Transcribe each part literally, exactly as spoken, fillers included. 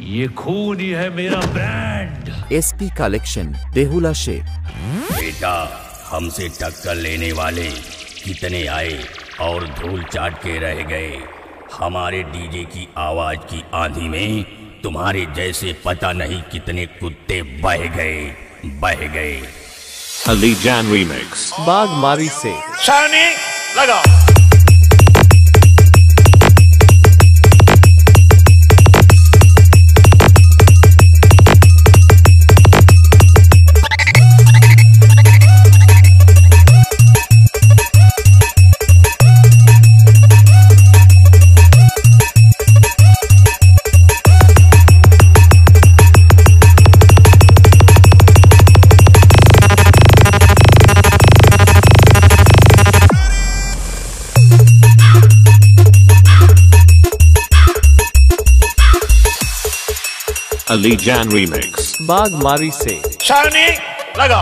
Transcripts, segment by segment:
ये खून ही है मेरा ब्रांड। एसपी कलेक्शन देहुला शेख। बेटा, हमसे टक्कर लेने वाले कितने आए और धूल चाट के रह गए। हमारे डीजे की आवाज की आंधी में तुम्हारे जैसे पता नहीं कितने कुत्ते बह गए बह गए। अली जान रीमिक्स। बागमारी से सयोनी लगाओ। अली जान रीमिक्स। बागमारी से सयोनी लगाओ।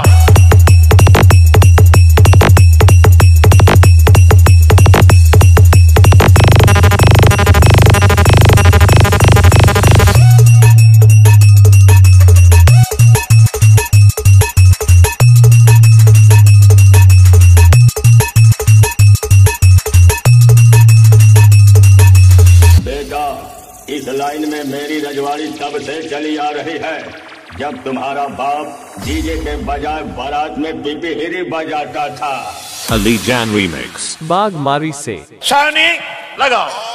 इस लाइन में मेरी रजवाड़ी तब से चली आ रही है जब तुम्हारा बाप डीजे के बजाय बारात में पिपीहिरी बजाता था। अली जान रीमिक्स। बागमारी से सयोनी लगाओ।